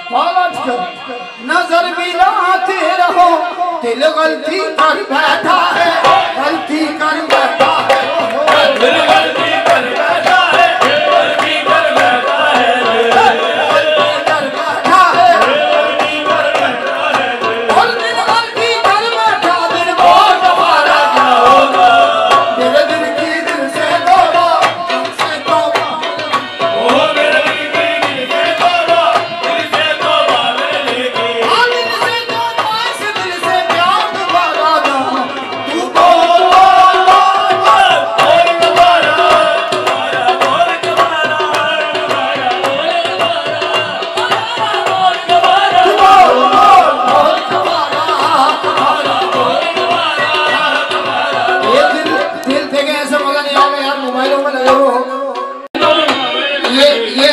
नजर मिलाते रहो, दिल गलती कर बैठा है, गलती कर बैठा है, दिल गलती कर बैठा है, गलती कर बैठा है, गलती कर बैठा है, गलती कर बैठा है, और दिल गलती कर बैठा, दिल को दोबारा क्या होगा, दिल दिल की दिल से तौबा, दिल से तौबा, ओ मेरे दिल की दिल से तौबा, दिल से तौबा मैंने की, हाँ दिल से तौबा, इस दिल से प्यार दोबारा ना, तू बोल बोल बोल बोल दोबारा, दोबारा बोल दोबारा, दोबारा बोल दोबारा, बोल दोबारा, दोबारा बोल दोबारा, ये दिल থেকে ऐसे मजा नहीं आएगा यार, मोबाइलों में लगे हो। ये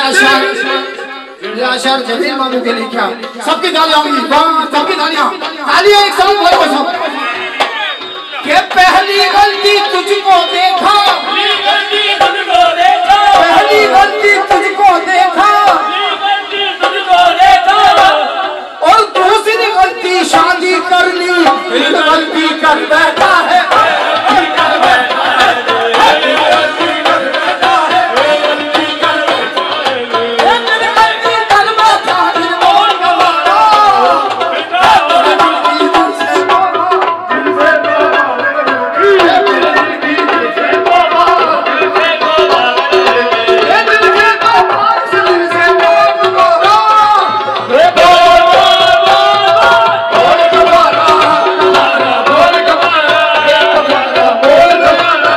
अशार जमील मामू के लिए क्या सबकी तालियां होंगी, सबकी तालियां तालियां एक साथ बोलो सब कि पहली गलती तुझको देखा, पहली गलती तुझको देखा, पहली गलती तुझको देखा, पहली गलती तुझको देखा, और दूसरी गलती शादी कर ली, फिर गलती कर बैठा है, गलती कर बैठा है, गलती कर बैठा है, गलती कर बैठा है, गलती कर बैठा, दिल बोल दोबारा, दिल की दिल से तौबा, दिल से तौबा, दिल की दिल से तौबा, दिल से तौबा, ये दिल से तौबा, इस दिल से बोल दोबारा, बोल दोबारा, दोबारा बोल दोबारा, दोबारा बोल दोबारा,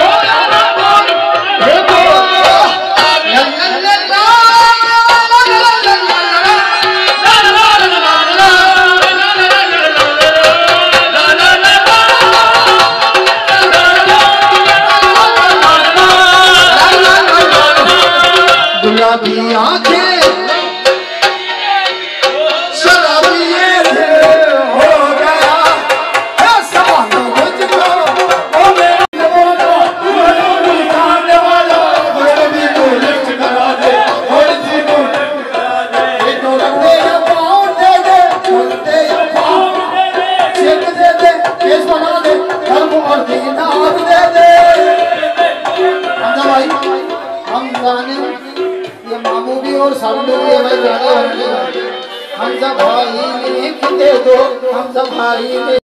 गुलाबी आंखें शराबी ये दिल हो गया है सवालों मुझको, ओ मेरे बोलो जाने वाला, मेरे भी तो लिफ्ट करा दे, थोड़ी सी तो लिफ्ट करा दे, ये तो रखते या पाँव दे दे, रखते या पाँव दे दे, चेक दे दे, केस बना दे, धर्म और दीन आप दे दे। हमजा भाई हम गाने ये मामू भी और सारू भी भाई गाने होंगे, हमजा भाई लिख दे दो, हमजा भाई